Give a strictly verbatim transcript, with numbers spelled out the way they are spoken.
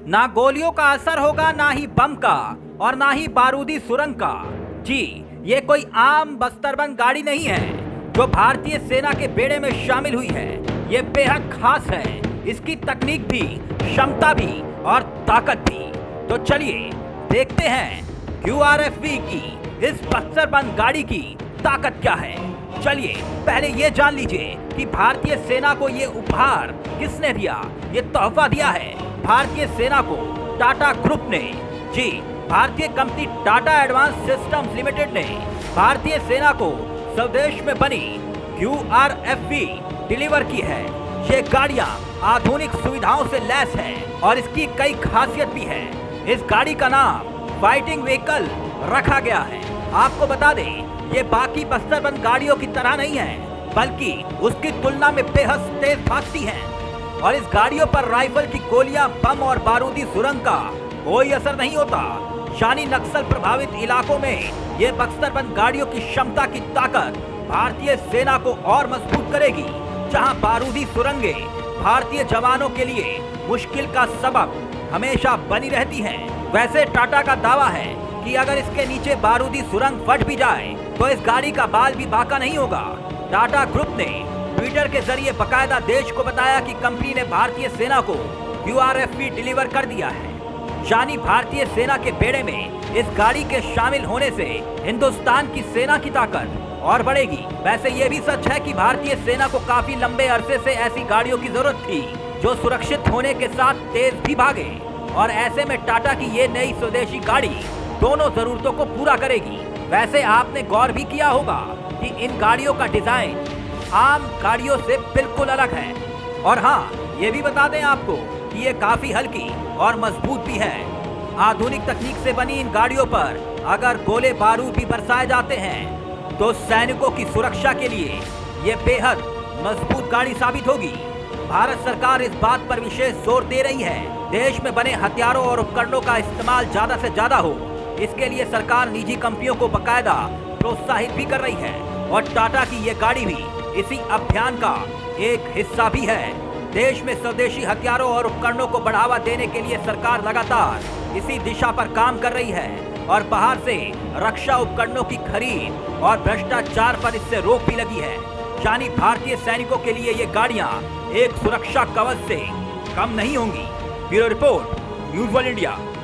ना गोलियों का असर होगा, ना ही बम का और ना ही बारूदी सुरंग का। जी, ये कोई आम बस्तरबंद गाड़ी नहीं है जो भारतीय सेना के बेड़े में शामिल हुई है। ये बेहद खास है, इसकी तकनीक भी, क्षमता भी और ताकत भी। तो चलिए देखते हैं क्यू आर एफ वी की इस बस्तरबंद गाड़ी की ताकत क्या है। चलिए पहले ये जान लीजिए कि भारतीय सेना को ये उपहार किसने दिया। ये तोहफा दिया है भारतीय सेना को टाटा ग्रुप ने। जी, भारतीय company Tata advance systems limited ने भारतीय सेना को स्वदेश में बनी Q R F V deliver की है। ये गाड़ियां आधुनिक सुविधाओं से लैस है और इसकी कई खासियत भी है। इस गाड़ी का नाम फाइटिंग व्हीकल रखा गया है। आपको बता दें, ये बाकी बस्तरबंद गाड़ियों की तरह नहीं है, बल्कि उसकी तुलना में बेहद तेज भागती हैं और इस गाड़ियों पर राइफल की गोलियां, बम और बारूदी सुरंग का कोई असर नहीं होता। शानी नक्सल प्रभावित इलाकों में ये बस्तरबंद गाड़ियों की क्षमता की ताकत भारतीय सेना को और मजबूत करेगी। जहां बारूदी सुरंगें भारतीय जवानों के लिए मुश्किल का सबब हमेशा बनी रहती हैं। वैसे टाटा का दावा है कि अगर इसके नीचे बारूदी सुरंग फट भी जाए तो इस गाड़ी का बाल भी बांका नहीं होगा। टाटा ग्रुप ने ट्विटर के जरिए बकायदा देश को बताया कि कंपनी ने भारतीय सेना को Q R F V deliver कर दिया है। यानी भारतीय सेना के बेड़े में इस गाड़ी के शामिल होने से हिंदुस्तान की सेना की ताकत और बढ़ेगी। वैसे ये भी सच है कि भारतीय सेना को काफी लंबे अरसे से ऐसी गाड़ियों की जरूरत थी जो सुरक्षित होने के साथ तेज भी भागे, और ऐसे में टाटा की ये नई स्वदेशी गाड़ी दोनों जरूरतों को पूरा करेगी। वैसे आपने गौर भी किया होगा कि इन गाड़ियों का डिजाइन आम गाड़ियों से बिल्कुल अलग है। और हाँ, ये भी बता दें आपको कि ये काफी हल्की और मजबूत भी है। आधुनिक तकनीक से बनी इन गाड़ियों पर अगर गोले बारूद भी बरसाए जाते हैं तो सैनिकों की सुरक्षा के लिए ये बेहद मजबूत गाड़ी साबित होगी। भारत सरकार इस बात पर विशेष जोर दे रही है देश में बने हथियारों और उपकरणों का इस्तेमाल ज्यादा से ज्यादा हो। इसके लिए सरकार निजी कंपनियों को बकायदा प्रोत्साहित भी कर रही है और टाटा की ये गाड़ी भी इसी अभियान का एक हिस्सा भी है। देश में स्वदेशी हथियारों और उपकरणों को बढ़ावा देने के लिए सरकार लगातार इसी दिशा पर काम कर रही है और बाहर से रक्षा उपकरणों की खरीद और भ्रष्टाचार पर इससे रोक भी लगी है। यानी भारतीय सैनिकों के लिए ये गाड़ियां एक सुरक्षा कवच से कम नहीं होंगी। Bureau report, news world India.